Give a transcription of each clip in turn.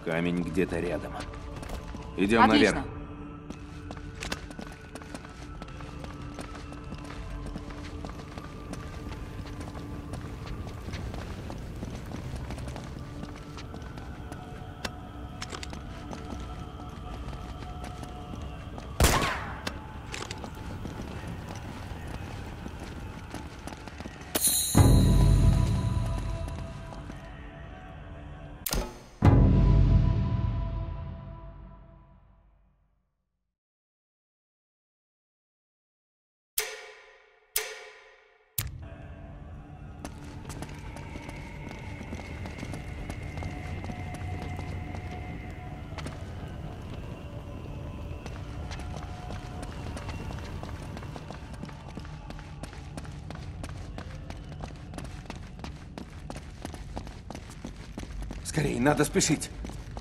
Камень где-то рядом. Идем Отлично. наверх. Скорее, надо спешить.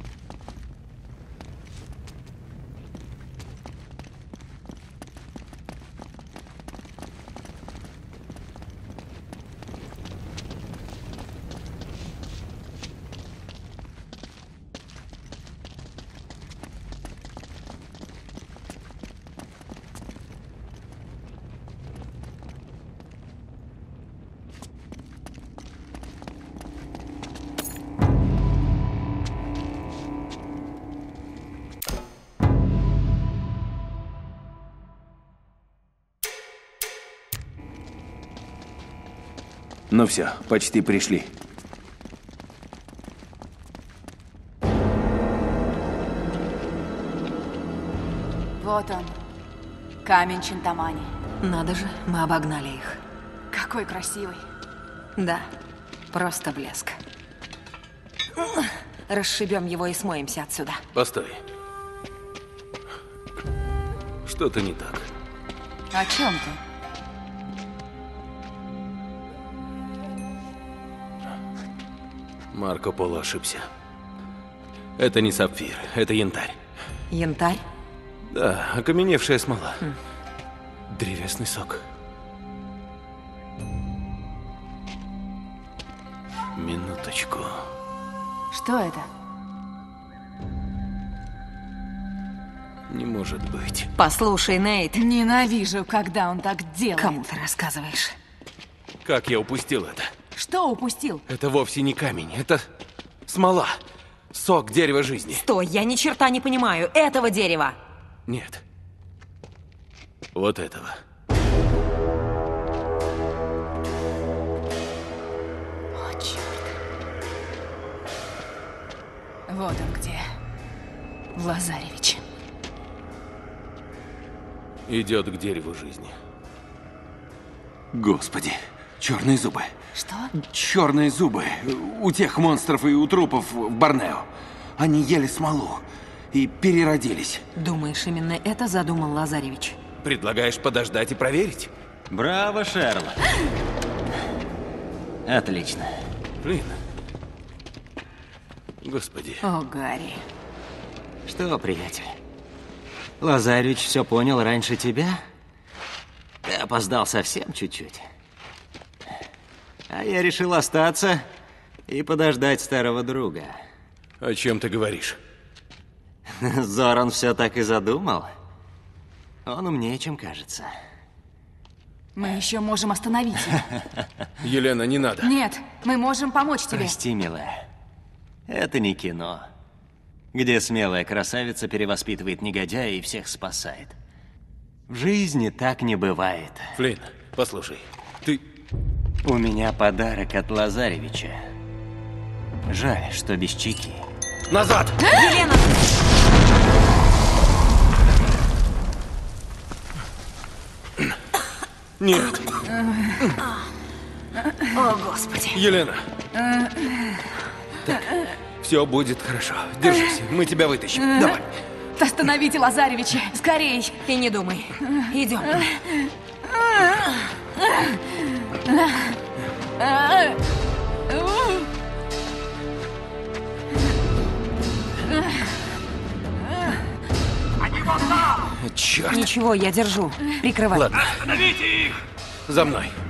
Ну все, почти пришли. Вот он. Камень Чинтамани. Надо же, мы обогнали их. Какой красивый. Да, просто блеск. Расшибем его и смоемся отсюда. Постой. Что-то не так. О чем ты? Марко Поло ошибся. Это не сапфир, это янтарь. Янтарь? Да, окаменевшая смола. Древесный сок. Минуточку. Что это? Не может быть. Послушай, Нейт. Ненавижу, когда он так делает. Кому ты рассказываешь? Как я упустил это? Что упустил? Это вовсе не камень, это смола. Сок дерева жизни. Стой, я ни черта не понимаю. Этого дерева. Нет. Вот этого. О, черт. Вот он где. Лазаревич. Идет к дереву жизни. Господи, черные зубы. Что? Черные зубы. У тех монстров и у трупов в Борнео. Они ели смолу и переродились. Думаешь, именно это задумал Лазаревич? Предлагаешь подождать и проверить? Браво, Шерлок. Отлично. Блин. Господи. О, Гарри. Что, приятель? Лазаревич все понял раньше тебя? Ты опоздал совсем чуть-чуть. А я решил остаться и подождать старого друга. О чем ты говоришь? Зоран все так и задумал. Он умнее, чем кажется. Мы еще можем остановить их. Елена, не надо. Нет, мы можем помочь тебе. Прости, милая. Это не кино, где смелая красавица перевоспитывает негодяя и всех спасает. В жизни так не бывает. Флинн, послушай, ты... У меня подарок от Лазаревича. Жаль, что без чеки. Назад! Елена! Нет. О, Господи. Елена. Так, все будет хорошо. Держись, мы тебя вытащим. Давай. Остановите Лазаревича, скорей. И не думай. Идем. Черт. Ничего, я держу. Прикрывай. Ладно. Остановите их! За мной.